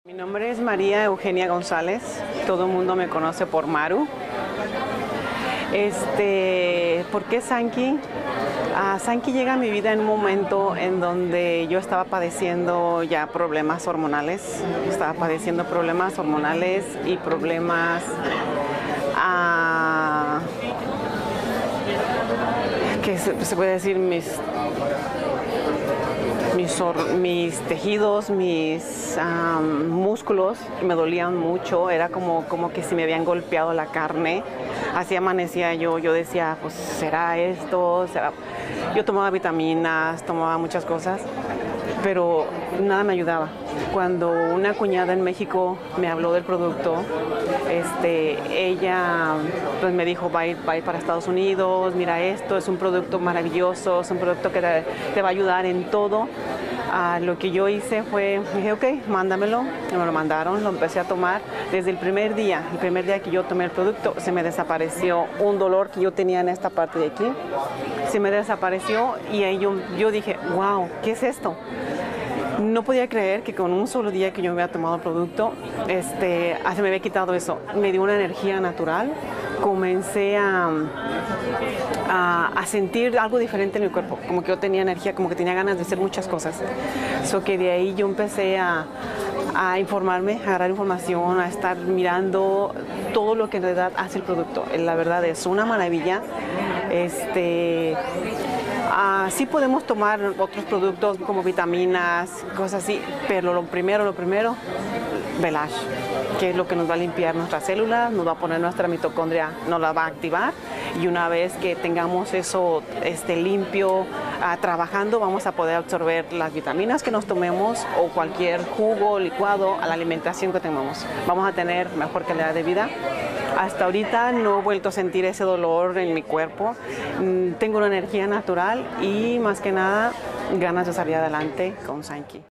Mi nombre es María Eugenia González, todo el mundo me conoce por Maru. ¿Por qué Sankey? Sankey llega a mi vida en un momento en donde yo estaba padeciendo ya problemas hormonales. Estaba padeciendo problemas hormonales y problemas que se puede decir mis tejidos, mis músculos me dolían mucho, era como que si me habían golpeado la carne. Así amanecía yo decía, pues será esto, será. Yo tomaba vitaminas, tomaba muchas cosas, pero nada me ayudaba. Cuando una cuñada en México me habló del producto, ella pues me dijo, va a ir para Estados Unidos, mira esto, es un producto maravilloso, es un producto que te va a ayudar en todo. Lo que yo hice fue, dije, ok, mándamelo, me lo mandaron, lo empecé a tomar. Desde el primer día que yo tomé el producto, se me desapareció un dolor que yo tenía en esta parte de aquí, se me desapareció y ahí yo dije, wow, ¿qué es esto? No podía creer que con un solo día que yo me había tomado el producto, se me había quitado eso. Me dio una energía natural, comencé a sentir algo diferente en mi cuerpo, como que yo tenía energía, como que tenía ganas de hacer muchas cosas. Que de ahí yo empecé a informarme, a agarrar información, a estar mirando todo lo que en realidad hace el producto. La verdad es una maravilla. Sí podemos tomar otros productos como vitaminas, cosas así, pero lo primero, Velash, que es lo que nos va a limpiar nuestras células, nos va a poner nuestra mitocondria, nos la va a activar y una vez que tengamos eso limpio, trabajando, vamos a poder absorber las vitaminas que nos tomemos o cualquier jugo, licuado, a la alimentación que tengamos. Vamos a tener mejor calidad de vida. Hasta ahorita no he vuelto a sentir ese dolor en mi cuerpo. Tengo una energía natural y más que nada ganas de salir adelante con Sankey.